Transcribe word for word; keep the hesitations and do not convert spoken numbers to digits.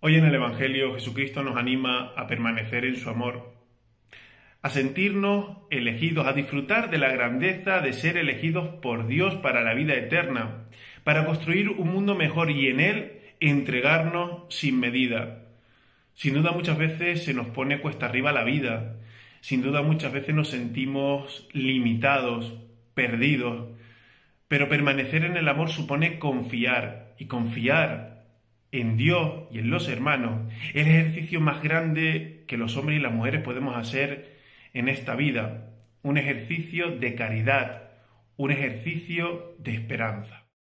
Hoy en el Evangelio Jesucristo nos anima a permanecer en su amor, a sentirnos elegidos, a disfrutar de la grandeza de ser elegidos por Dios para la vida eterna, para construir un mundo mejor y en él entregarnos sin medida. Sin duda muchas veces se nos pone cuesta arriba la vida, sin duda muchas veces nos sentimos limitados, perdidos, pero permanecer en el amor supone confiar, y confiar en Dios y en los hermanos es el ejercicio más grande que los hombres y las mujeres podemos hacer en esta vida, un ejercicio de caridad, un ejercicio de esperanza.